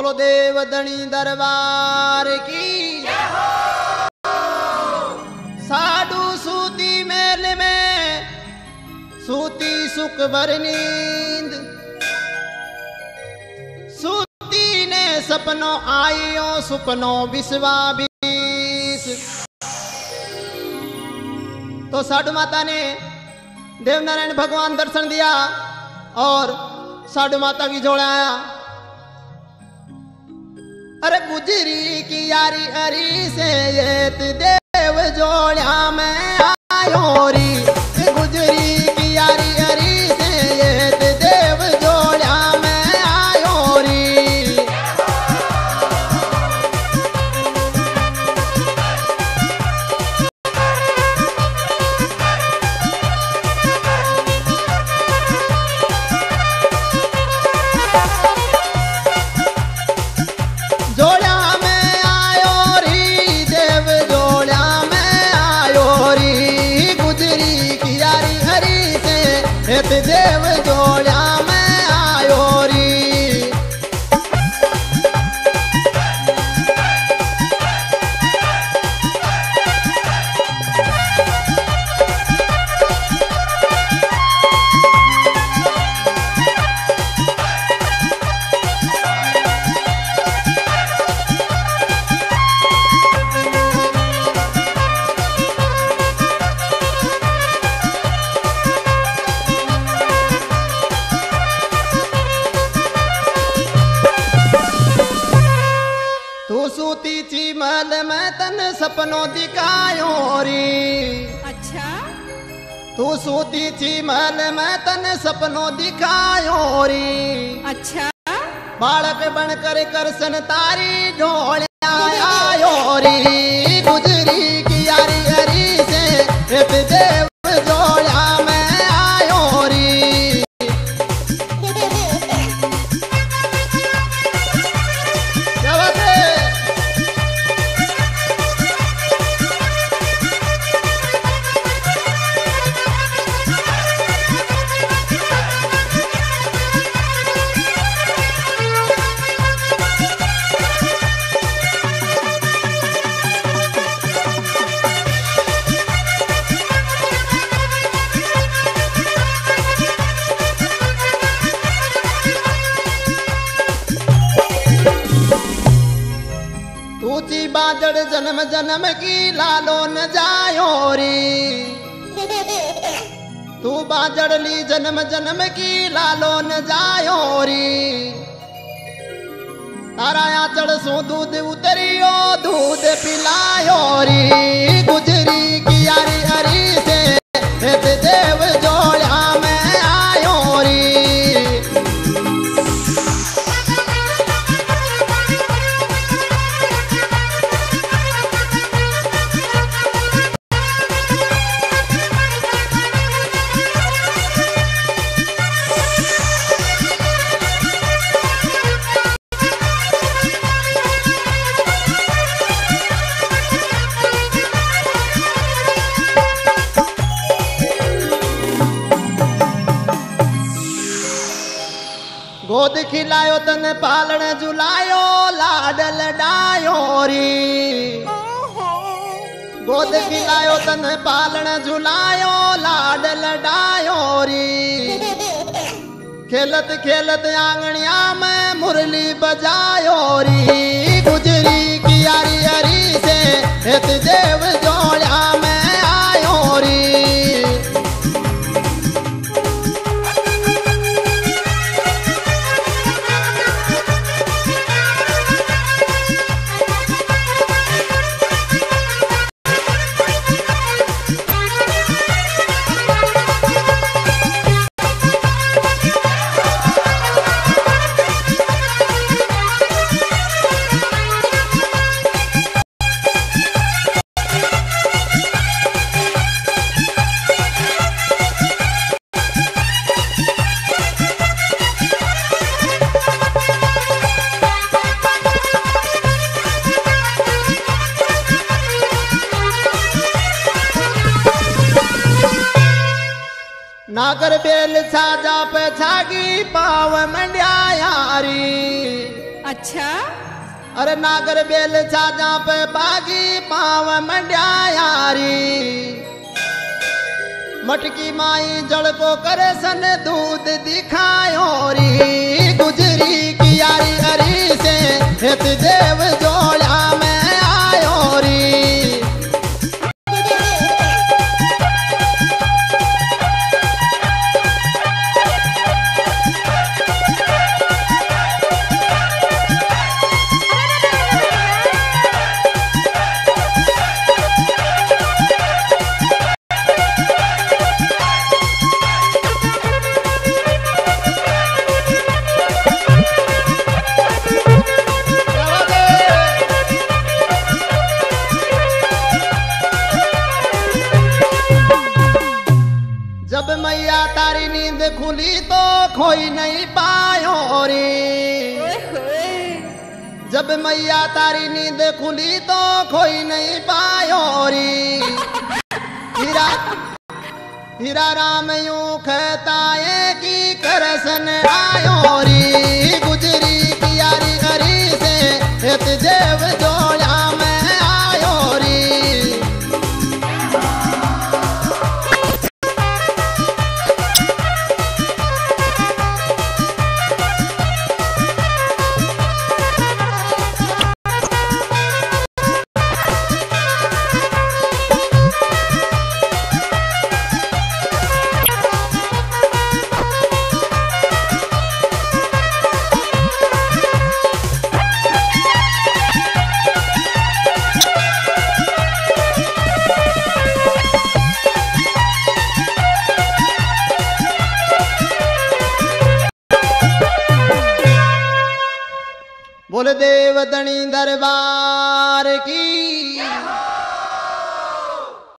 बोलो देव धनी दरबार की। साधु सूती मेल में सूती सुख भर नींद, सूती ने सपनों आइयो सुपनों विश्वा बीस। तो साधु माता ने देवनारायण भगवान दर्शन दिया और साधु माता की जोड़ाया। अरे गुजरी की यारी हरी से ये देव जोड़ा में आयो री, गुजरी की यारी हरी से ये देव जोड़ा में आयो री। देव जोड़ा में आयो री। सूती थी महल में तन सपनों दिखायो री। अच्छा तू सूती थी महल में तन सपनों दिखायो री। अच्छा बालक बनकर करसन तारी ढोलिया आयो री। गुजरी की यारी हरी से देव जोड़ा में आयो री। बाजड़ जन्म जन्म की लालो न जायो री। तू बाजड़ली जन्म जन्म की लालो न जायो री। तारा आचड़ सो दूध उतरियो दूध पिलायो री। गुजरी की यारी हरी से देव जोड़ा में आयो री। गोद खिलायो तन पालण झुलायो लाडल डायो री। गोद खिलायो तन पालण झुलायो लाडल डायो री। खेलत खेलत आंगनिया में मुरली बजायो री। गुजरी की यारी हरी से देव जोड़ा में आयो री। नागर बेल छाजा पे छागी पाव मंड्या यारी। अच्छा अरे नागर बेल छाजा पे बागी पाव मंड्या यारी मटकी माई जड़ को करे सन दूध दिखायो री गुजरी की यारी हरी से हित देव जोड़ा में आयो री जब मैया तारी नींद खुली तो खोई नहीं पायो रे जब मैया तारी नींद खुली तो खोई नहीं पायो रे हीरा हीरा राम यूं कहता है कि करसन आयो रे गुजरी की यारी हरी से हित देव जोड़ा में आयो रे बोल देव दणी दरबार की